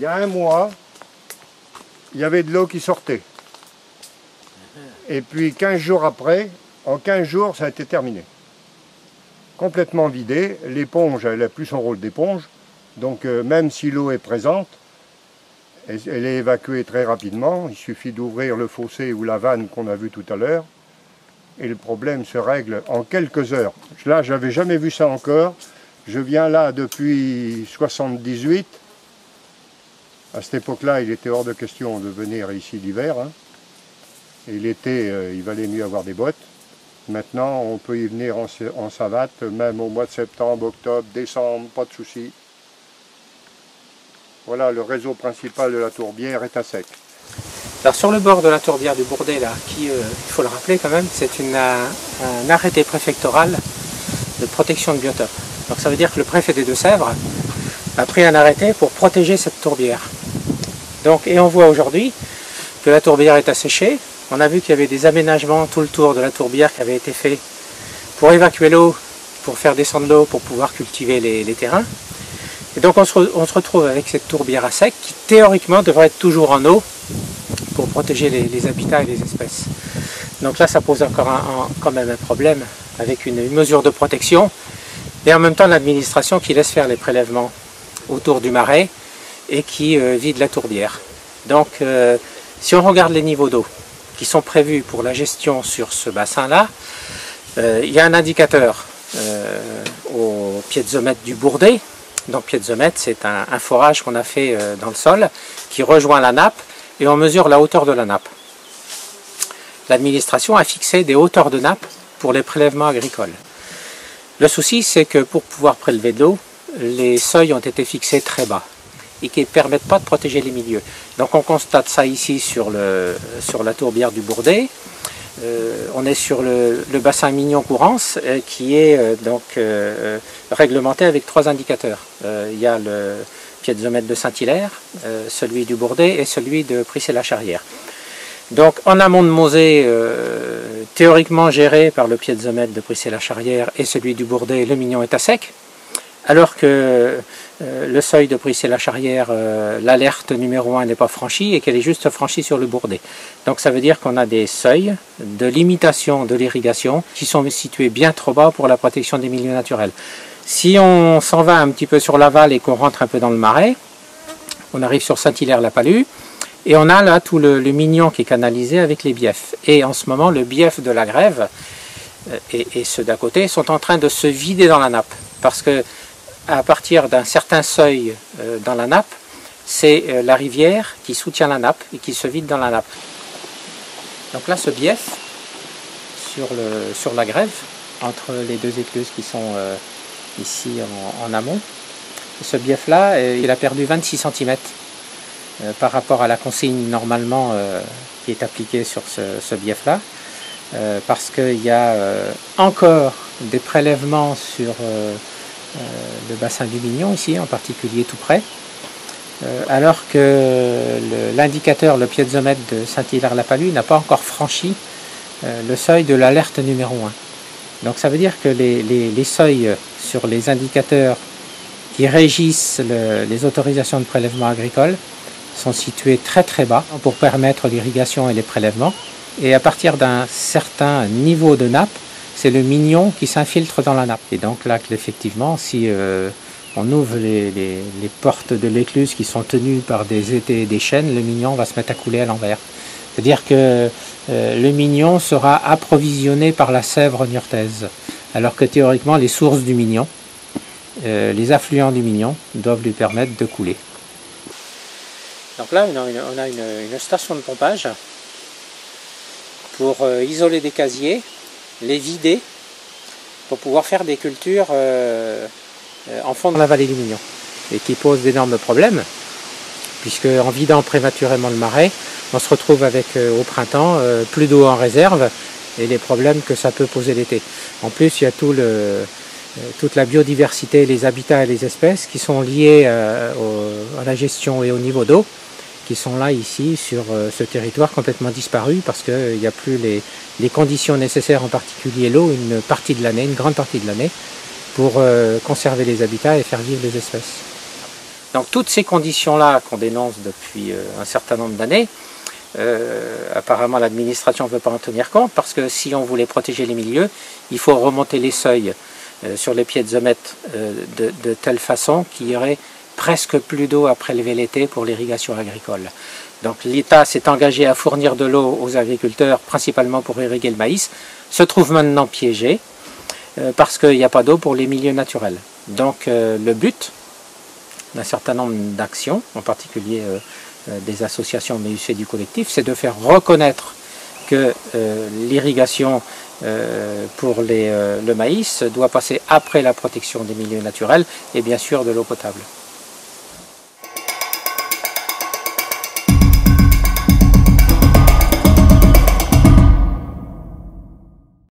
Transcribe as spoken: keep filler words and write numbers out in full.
a un mois, il y avait de l'eau qui sortait. Et puis quinze jours après, en quinze jours, ça a été terminé. Complètement vidé. L'éponge, elle n'a plus son rôle d'éponge. Donc euh, même si l'eau est présente, elle, elle est évacuée très rapidement. Il suffit d'ouvrir le fossé ou la vanne qu'on a vu tout à l'heure. Et le problème se règle en quelques heures. Là, je n'avais jamais vu ça encore. Je viens là depuis mille neuf cent soixante-dix-huit. À cette époque-là, il était hors de question de venir ici l'hiver. Hein. Et l'été, euh, il valait mieux avoir des bottes. Maintenant, on peut y venir en, en savate, même au mois de septembre, octobre, décembre, pas de souci. Voilà, le réseau principal de la tourbière est à sec. Alors sur le bord de la tourbière du Bourdet, là, qui, euh, il faut le rappeler quand même, c'est une, un, un arrêté préfectoral de protection de biotope. Donc ça veut dire que le préfet des Deux-Sèvres a pris un arrêté pour protéger cette tourbière. Donc, et on voit aujourd'hui que la tourbière est asséchée. On a vu qu'il y avait des aménagements tout le tour de la tourbière qui avaient été faits pour évacuer l'eau, pour faire descendre l'eau, pour pouvoir cultiver les, les terrains. Et donc on se, on se retrouve avec cette tourbière à sec qui théoriquement devrait être toujours en eau pour protéger les, les habitats et les espèces. Donc là ça pose encore un, un, quand même un problème avec une, une mesure de protection et en même temps l'administration qui laisse faire les prélèvements autour du marais et qui euh, vide la tourbière. Donc euh, si on regarde les niveaux d'eau qui sont prévus pour la gestion sur ce bassin-là, euh, il y a un indicateur euh, au piézomètre du Bourdet. Donc piézomètre, c'est un, un forage qu'on a fait euh, dans le sol qui rejoint la nappe et on mesure la hauteur de la nappe. L'administration a fixé des hauteurs de nappe pour les prélèvements agricoles. Le souci, c'est que pour pouvoir prélever de l'eau, les seuils ont été fixés très bas et qui ne permettent pas de protéger les milieux. Donc on constate ça ici sur, le, sur la tourbière du Bourdet. Euh, on est sur le, le bassin Mignon-Courance euh, qui est euh, donc euh, réglementé avec trois indicateurs. Euh, il y a le piézomètre de Saint-Hilaire, euh, celui du Bourdet et celui de Prissé-la-Charrière. Donc en amont de Mosée, euh, théoriquement géré par le piézomètre de Prissé-la-Charrière et celui du Bourdet, le Mignon est à sec. Alors que euh, le seuil de Prissé-la-Charrière, euh, l'alerte numéro un n'est pas franchie et qu'elle est juste franchie sur le Bourdet. Donc ça veut dire qu'on a des seuils de limitation de l'irrigation qui sont situés bien trop bas pour la protection des milieux naturels. Si on s'en va un petit peu sur l'aval et qu'on rentre un peu dans le marais, on arrive sur Saint-Hilaire-la-Palue et on a là tout le, le Mignon qui est canalisé avec les biefs. Et en ce moment, le bief de la Grève euh, et, et ceux d'à côté sont en train de se vider dans la nappe parce que à partir d'un certain seuil euh, dans la nappe, c'est euh, la rivière qui soutient la nappe et qui se vide dans la nappe. Donc là, ce bief, sur, le, sur la Grève, entre les deux écluses qui sont euh, ici en, en amont, ce bief-là, euh, il a perdu vingt-six centimètres euh, par rapport à la consigne normalement euh, qui est appliquée sur ce, ce bief-là, euh, parce qu'il y a euh, encore des prélèvements sur euh, Euh, le bassin du Mignon ici en particulier tout près, euh, alors que l'indicateur, le, le piézomètre de Saint-Hilaire-la-Palue n'a pas encore franchi euh, le seuil de l'alerte numéro un. Donc ça veut dire que les, les, les seuils sur les indicateurs qui régissent le, les autorisations de prélèvement agricole sont situés très très bas pour permettre l'irrigation et les prélèvements, et à partir d'un certain niveau de nappe, c'est le Mignon qui s'infiltre dans la nappe. Et donc là, effectivement, si euh, on ouvre les, les, les portes de l'écluse qui sont tenues par des étais et des chênes, le Mignon va se mettre à couler à l'envers. C'est-à-dire que euh, le Mignon sera approvisionné par la Sèvre niortaise, alors que théoriquement, les sources du Mignon, euh, les affluents du Mignon, doivent lui permettre de couler. Donc là, on a une, on a une, une station de pompage pour euh, isoler des casiers, les vider pour pouvoir faire des cultures euh, en fond de la vallée du Mignon, et qui pose d'énormes problèmes puisque en vidant prématurément le marais, on se retrouve avec euh, au printemps euh, plus d'eau en réserve et les problèmes que ça peut poser l'été. En plus, il y a tout le, euh, toute la biodiversité, les habitats et les espèces qui sont liés euh, au, à la gestion et au niveau d'eau, qui sont là ici sur euh, ce territoire complètement disparu parce qu'il euh, n'y a plus les, les conditions nécessaires, en particulier l'eau, une partie de l'année, une grande partie de l'année, pour euh, conserver les habitats et faire vivre les espèces. Donc toutes ces conditions-là qu'on dénonce depuis euh, un certain nombre d'années, euh, apparemment l'administration ne veut pas en tenir compte, parce que si on voulait protéger les milieux, il faut remonter les seuils euh, sur les piézomètres euh, de, de telle façon qu'il y aurait presque plus d'eau à prélever l'été pour l'irrigation agricole. Donc l'État s'est engagé à fournir de l'eau aux agriculteurs, principalement pour irriguer le maïs, se trouve maintenant piégé, euh, parce qu'il n'y a pas d'eau pour les milieux naturels. Donc euh, le but d'un certain nombre d'actions, en particulier euh, euh, des associations, mais aussi du collectif, c'est de faire reconnaître que euh, l'irrigation euh, pour les, euh, le maïs doit passer après la protection des milieux naturels et bien sûr de l'eau potable.